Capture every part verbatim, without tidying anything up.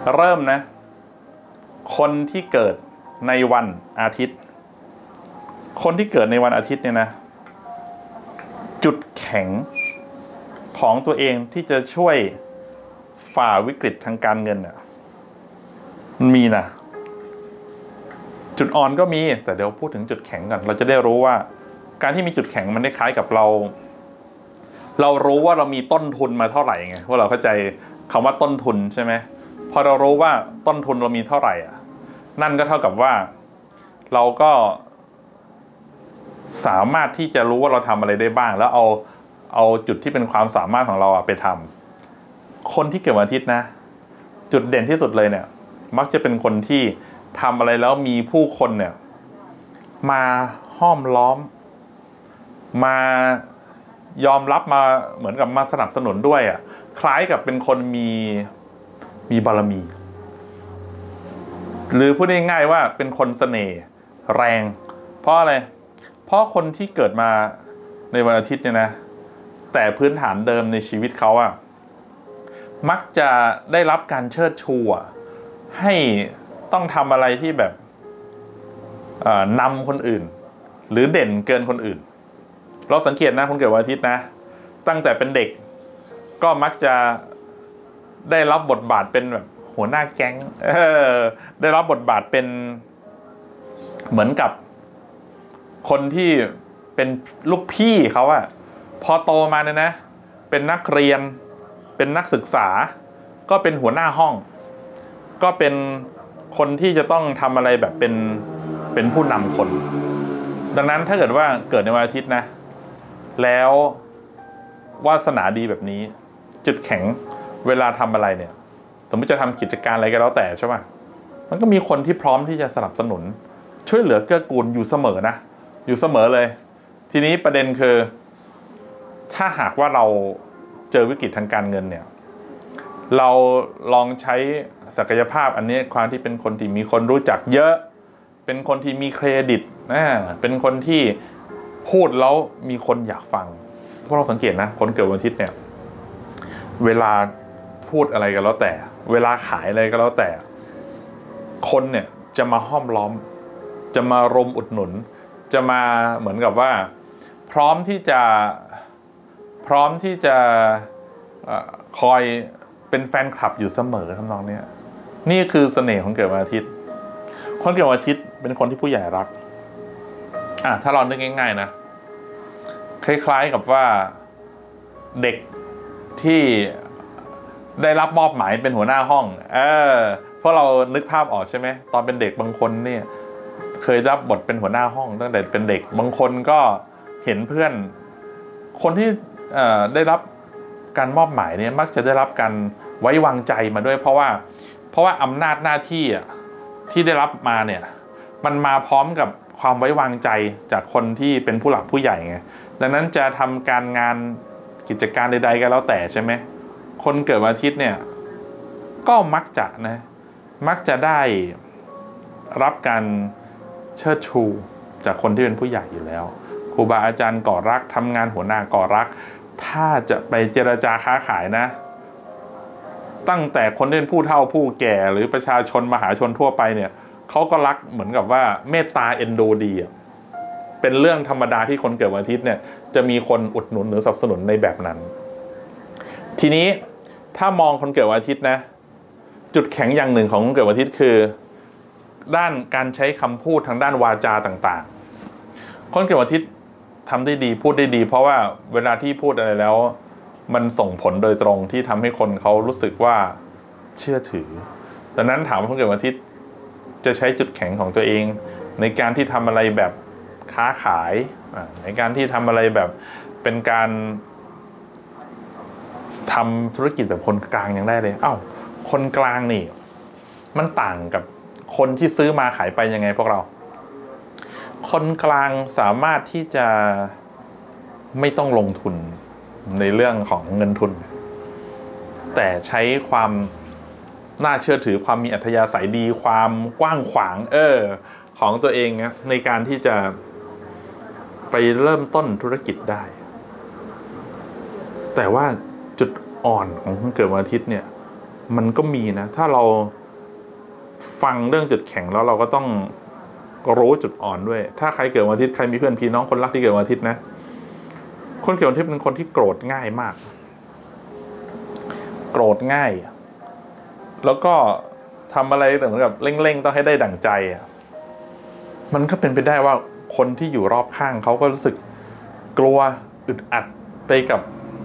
เริ่มนะคนที่เกิดในวันอาทิตย์คนที่เกิดในวันอาทิตย์เนี่ยนะจุดแข็งของตัวเองที่จะช่วยฝ่าวิกฤตทางการเงินอ่ะมันมีนะจุดอ่อนก็มีแต่เดี๋ยวพูดถึงจุดแข็งก่อนเราจะได้รู้ว่าการที่มีจุดแข็งมันได้คล้ายกับเราเรารู้ว่าเรามีต้นทุนมาเท่าไหร่ไงว่าเราเข้าใจคำว่าต้นทุนใช่ไหมพอเรารู้ว่าต้นทุนเรามีเท่าไหร่อ่ะนั่นก็เท่ากับว่าเราก็สามารถที่จะรู้ว่าเราทำอะไรได้บ้างแล้วเอาเอาจุดที่เป็นความสามารถของเราไปทำคนที่เกิดวันอาทิตย์นะจุดเด่นที่สุดเลยเนี่ยมักจะเป็นคนที่ทำอะไรแล้วมีผู้คนเนี่ยมาห้อมล้อมมายอมรับมาเหมือนกับมาสนับสนุนด้วยอ่ะคล้ายกับเป็นคนมีมีบารมีหรือพูดง่ายๆว่าเป็นคนเสน่ห์แรงเพราะอะไรเพราะคนที่เกิดมาในวันอาทิตย์เนี่ยนะแต่พื้นฐานเดิมในชีวิตเขาอะมักจะได้รับการเชิดชูให้ต้องทำอะไรที่แบบนำคนอื่นหรือเด่นเกินคนอื่นเราสังเกตนะคนเกิดวันอาทิตย์นะตั้งแต่เป็นเด็กก็มักจะได้รับบทบาทเป็นแบบหัวหน้าแก๊งเออได้รับบทบาทเป็นเหมือนกับคนที่เป็นลูกพี่เขาอะพอโตมาเนี่ยนะเป็นนักเรียนเป็นนักศึกษาก็เป็นหัวหน้าห้องก็เป็นคนที่จะต้องทำอะไรแบบเป็นเป็นผู้นำคนดังนั้นถ้าเกิดว่าเกิดในวันอาทิตย์นะแล้ววาสนาดีแบบนี้จุดแข็งเวลาทำอะไรเนี่ยสมมติจะทำกิจการอะไรก็แล้วแต่ใช่ป่ะมันก็มีคนที่พร้อมที่จะสนับสนุนช่วยเหลือเกื้อกูลอยู่เสมอนะอยู่เสมอเลยทีนี้ประเด็นคือถ้าหากว่าเราเจอวิกฤตทางการเงินเนี่ยเราลองใช้ศักยภาพอันนี้ความที่เป็นคนที่มีคนรู้จักเยอะเป็นคนที่มีเครดิตนะเป็นคนที่พูดแล้วมีคนอยากฟังเพราะเราสังเกตนะคนเกิดวันอาทิตย์เนี่ยเวลาพูดอะไรก็แล้วแต่เวลาขายอะไรก็แล้วแต่คนเนี่ยจะมาห้อมล้อมจะมารมอุดหนุนจะมาเหมือนกับว่าพร้อมที่จะพร้อมที่จะคอยเป็นแฟนคลับอยู่เสมอทำนองนี้นี่คือเสน่ห์ของเกิดวันอาทิตย์คนเกิดวันอาทิตย์เป็นคนที่ผู้ใหญ่รักอ่ะถ้าเรานึกง่ายๆนะคล้ายๆกับว่าเด็กที่ได้รับมอบหมายเป็นหัวหน้าห้องเออเพราะเรานึกภาพออกใช่ไหมตอนเป็นเด็กบางคนเนี่ยเคยรับบทเป็นหัวหน้าห้องตั้งแต่เป็นเด็กบางคนก็เห็นเพื่อนคนที่ได้รับการมอบหมายเนี่ยมักจะได้รับการไว้วางใจมาด้วยเพราะว่าเพราะว่าอำนาจหน้าที่ที่ได้รับมาเนี่ยมันมาพร้อมกับความไว้วางใจจากคนที่เป็นผู้หลักผู้ใหญ่ไงดังนั้นจะทำการงานกิจการใดๆก็แล้วแต่ใช่ไหมคนเกิดวันอาทิตย์เนี่ยก็มักจะนะมักจะได้รับการเชิดชูจากคนที่เป็นผู้ใหญ่อยู่แล้วครูบาอาจารย์ก่อรักทำงานหัวหน้าก่อรักถ้าจะไปเจรจาค้าขายนะตั้งแต่คนที่เป็นผู้เฒ่าผู้แก่หรือประชาชนมหาชนทั่วไปเนี่ยเขาก็รักเหมือนกับว่าเมตตาเอ็นดูดีเป็นเรื่องธรรมดาที่คนเกิดวันอาทิตย์เนี่ยจะมีคนอุดหนุนหรือสนับสนุนในแบบนั้นทีนี้ถ้ามองคนเกิดวันอาทิตย์นะจุดแข็งอย่างหนึ่งของคนเกิดวันอาทิตย์คือด้านการใช้คำพูดทางด้านวาจาต่างๆคนเกิดวันอาทิตย์ทำได้ดีพูดได้ดีเพราะว่าเวลาที่พูดอะไรแล้วมันส่งผลโดยตรงที่ทำให้คนเขารู้สึกว่าเชื่อถือดังนั้นถามว่าคนเกิดวันอาทิตย์จะใช้จุดแข็งของตัวเองในการที่ทำอะไรแบบค้าขายในการที่ทำอะไรแบบเป็นการทำธุรกิจแบบคนกลางยังได้เลยอ้าวคนกลางนี่มันต่างกับคนที่ซื้อมาขายไปยังไงพวกเราคนกลางสามารถที่จะไม่ต้องลงทุนในเรื่องของเงินทุนแต่ใช้ความน่าเชื่อถือความมีอัธยาศัยดีความกว้างขวางเออของตัวเองนะในการที่จะไปเริ่มต้นธุรกิจได้แต่ว่าจุดอ่อนของคนเกิดวันอาทิตย์เนี่ยมันก็มีนะถ้าเราฟังเรื่องจุดแข็งแล้วเราก็ต้องรู้จุดอ่อนด้วยถ้าใครเกิดวันอาทิตย์ใครมีเพื่อนพี่น้องคนรักที่เกิดวันอาทิตย์นะคนเกิดวันอาทิตย์เป็นคนที่โกรธง่ายมากโกรธง่ายแล้วก็ทำอะไรเหมือนกับเร่งๆต้องให้ได้ดั่งใจอ่ะมันก็เป็นไปได้ว่าคนที่อยู่รอบข้างเขาก็รู้สึกกลัวอึดอัดไปกับ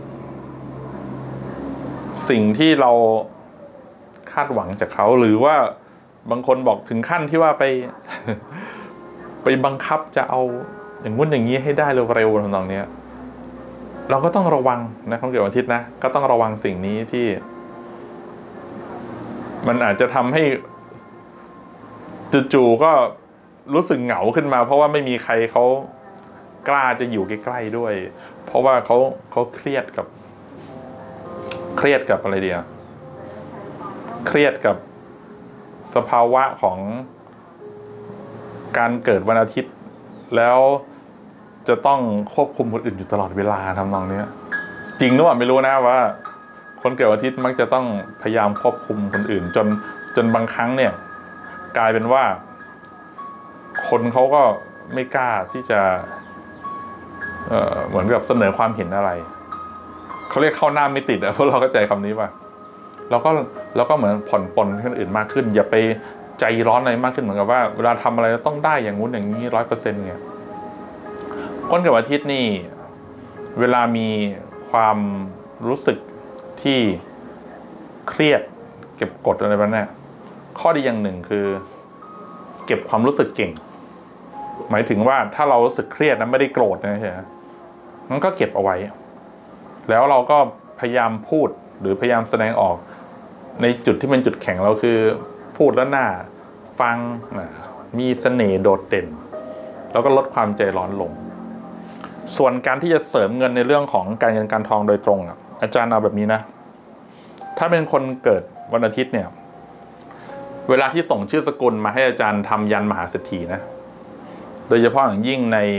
สิ่งที่เราคาดหวังจากเขาหรือว่าบางคนบอกถึงขั้นที่ว่าไป ไปบังคับจะเอาอย่างงู้นอย่างนี้ให้ได้เร็วๆทำนองนี้เราก็ต้องระวังนะคนเกิดวันอาทิตย์นะก็ต้องระวังสิ่งนี้ที่มันอาจจะทำให้จู่ๆก็รู้สึกเหงาขึ้นมาเพราะว่าไม่มีใครเขากล้าจะอยู่ใกล้ๆด้วยเพราะว่าเขาเขาเครียดกับเครียดกับอะไรเดียวเครียดกับสภาวะของการเกิดวันอาทิตย์แล้วจะต้องควบคุมคนอื่นอยู่ตลอดเวลาทำนองนี้จริงหรือเปล่าไม่รู้นะว่าคนเกิดวันอาทิตย์มักจะต้องพยายามควบคุมคนอื่นจนจนบางครั้งเนี่ยกลายเป็นว่าคนเขาก็ไม่กล้าที่จะเอ่อเหมือนกับเสนอความเห็นอะไรเขาเรียกเข้าหน้าไม่ติดอะพวกเราเข้าใจคำนี้ป่ะเราก็เราก็เหมือนผ่อนปลนคนอื่นมากขึ้นอย่าไปใจร้อนอะไรมากขึ้นเหมือนกับว่าเวลาทำอะไรต้องได้อย่างงู้นอย่างนี้ร้อยเปอร์เซ็นต์เนี่ยคนเกิดวันอาทิตย์นี่เวลามีความรู้สึกที่เครียดเก็บกดอะไรแบบนี้ข้อดีอย่างหนึ่งคือเก็บความรู้สึกเก่งหมายถึงว่าถ้าเรารู้สึกเครียดนะไม่ได้โกรธนะใช่ไหมมันก็เก็บเอาไว้แล้วเราก็พยายามพูดหรือพยายามแสดงออกในจุดที่เป็นจุดแข็งเราคือพูดแล้วหน้าฟังนะมีเสน่ห์โดดเด่นแล้วก็ลดความใจร้อนลงส่วนการที่จะเสริมเงินในเรื่องของการเงินการทองโดยตรงอ่ะอาจารย์เอาแบบนี้นะถ้าเป็นคนเกิดวันอาทิตย์เนี่ยเวลาที่ส่งชื่อสกุลมาให้อาจารย์ทำยันมหาเศรษฐีนะโดยเฉพาะอย่างยิ่งใน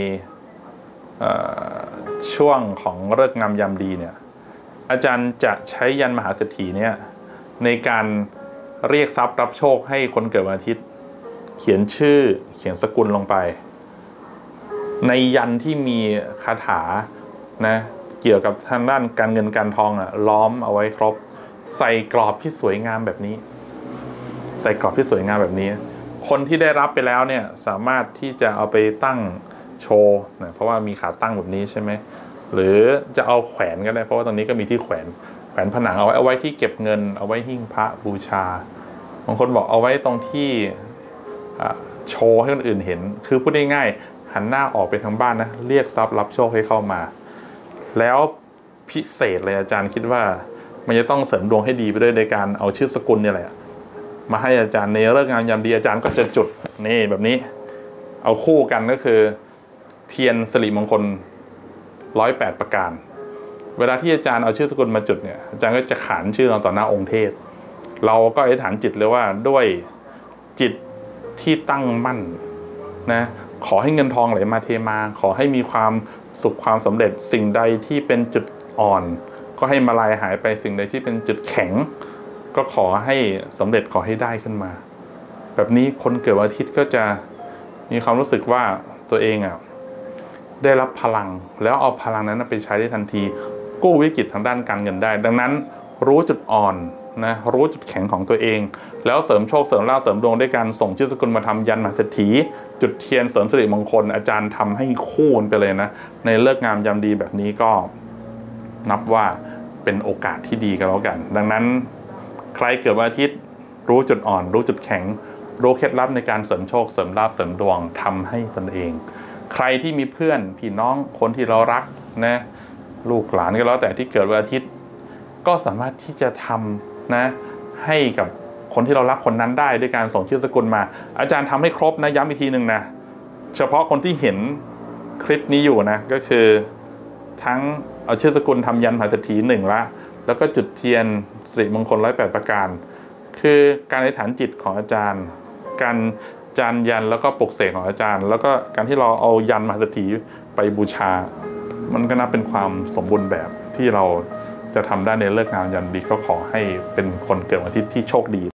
ช่วงของฤกษ์งามยามดีเนี่ยอาจารย์จะใช้ยันมหาเศรษฐีเนี่ยในการเรียกทรัพย์รับโชคให้คนเกิดวันอาทิตย์เขียนชื่อเขียนสกุลลงไปในยันที่มีคาถานะเกี่ยวกับทางด้านการเงินการทองอ่ะล้อมเอาไว้ครบใส่กรอบที่สวยงามแบบนี้ใส่กรอบที่สวยงามแบบนี้คนที่ได้รับไปแล้วเนี่ยสามารถที่จะเอาไปตั้งโชว์นะเพราะว่ามีขาตั้งแบบนี้ใช่ไหมหรือจะเอาแขวนก็ได้เพราะว่าตอนนี้ก็มีที่แขวนแขวนผนังเอาไว้เอาไว้ที่เก็บเงินเอาไว้หิ้งพระบูชาบางคนบอกเอาไว้ตรงที่โชว์ให้คนอื่นเห็นคือพูดง่ายๆหันหน้าออกไปทางบ้านนะเรียกทรัพย์รับโชคให้เข้ามาแล้วพิเศษเลยอาจารย์คิดว่ามันจะต้องเสริมดวงให้ดีไปด้วยในการเอาชื่อสกุลเนี่ยแหละมาให้อาจารย์ในฤกษ์งามยามดีอาจารย์ก็จะจุดนี่แบบนี้เอาคู่กันก็คือเทียนสิริมงคลร้อยแปดประการเวลาที่อาจารย์เอาชื่อสกุลมาจุดเนี่ยอาจารย์ก็จะขานชื่อเราต่อหน้าองค์เทพเราก็อธิษฐานจิตเลยว่าด้วยจิตที่ตั้งมั่นนะขอให้เงินทองไหลมาเทมาขอให้มีความสุขความสำเร็จสิ่งใดที่เป็นจุดอ่อนก็ให้มาลายหายไปสิ่งใดที่เป็นจุดแข็งก็ขอให้สำเร็จขอให้ได้ขึ้นมาแบบนี้คนเกิดวันอาทิตย์ก็จะมีความรู้สึกว่าตัวเองอ่ะได้รับพลังแล้วเอาพลังนั้นไปใช้ได้ทันทีกู้วิกฤตทางด้านการเงินได้ดังนั้นรู้จุดอ่อนนะรู้จุดแข็งของตัวเองแล้วเสริมโชคเสริมลาภเสริมดวงด้วยการส่งชื่อสกุลมาทำยันมหาเศรษฐีจุดเทียนเสริมสิริมงคลอาจารย์ทำให้คู่ไปเลยนะในฤกษ์งามยามดีแบบนี้ก็นับว่าเป็นโอกาสที่ดีกันแล้วกันดังนั้นใครเกิดวันอาทิตย์รู้จุดอ่อนรู้จุดแข็งรู้เคล็ดลับในการเสริมโชคเสริมลาภเสริมดวงทำให้ตนเองใครที่มีเพื่อนพี่น้องคนที่เรารักนะลูกหลานก็แล้วแต่ที่เกิดวันอาทิตย์ก็สามารถที่จะทำนะให้กับคนที่เรารักคนนั้นได้ด้วยการส่งชื่อสกุลมาอาจารย์ทำให้ครบนะย้ำอีกทีหนึ่งนะเฉพาะคนที่เห็นคลิปนี้อยู่นะก็คือทั้งเอาชื่อสกุลทำยันมหาเศรษฐีหนึ่งละแล้วก็จุดเทียนสิริมงคลร้อยแปดประการคือการอธิษฐานจิตของอาจารย์การจานยันแล้วก็ปลุกเสกของอาจารย์แล้วก็การที่เราเอายันมหาเศรษฐีไปบูชามันก็นับเป็นความสมบูรณ์แบบที่เราจะทำได้ในเลิกษ์งามยามดีก็ขอให้เป็นคนเกิดวันอาทิตย์ที่โชคดี